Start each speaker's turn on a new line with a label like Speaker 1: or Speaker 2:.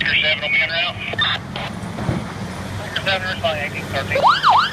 Speaker 1: Victor 7 will be en route. Victor 7, responding 1813.